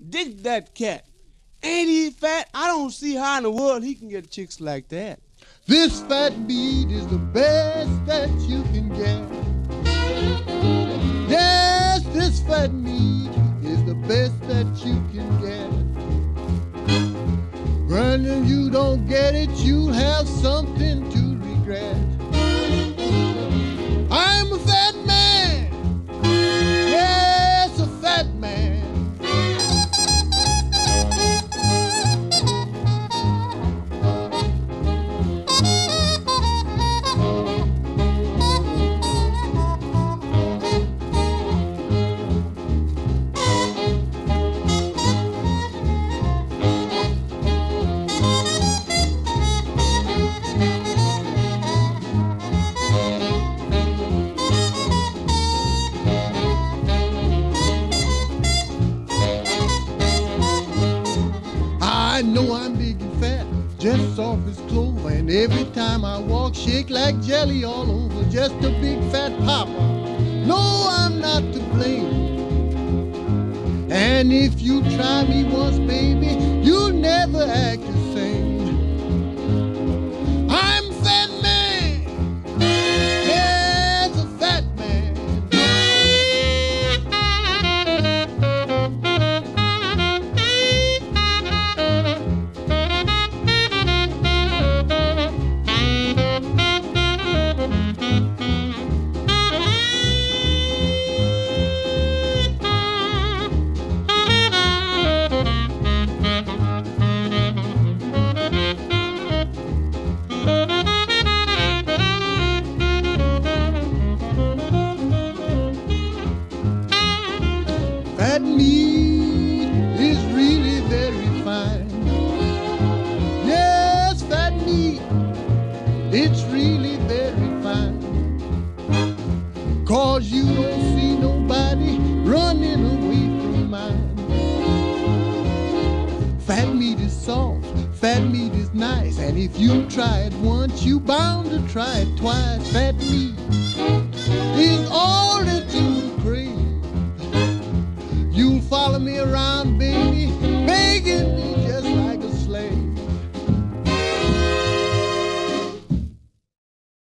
dig that cat. Ain't he fat? I don't see how in the world he can get chicks like that. This fat meat is the best that you can get. Yes, this fat meat is the best that you can get. When you don't get it, you'll have something to regret. I'm a fat man. Yes, a fat man. I know I'm big and fat, just soft as clover, and every time I walk, shake like jelly all over. Just a big fat papa. No, I'm not to blame. And if you try me once, baby, you'll never act the same. I'm a fat man. Yes, a fat man. Fat meat is really very fine. Yes, fat meat, it's really very fine. 'Cause you don't see nobody running away from mine. Fat meat is soft, fat meat is nice, and if you try it once, you bound to try it twice. Fat meat is all that you crave. You'll follow me around, baby.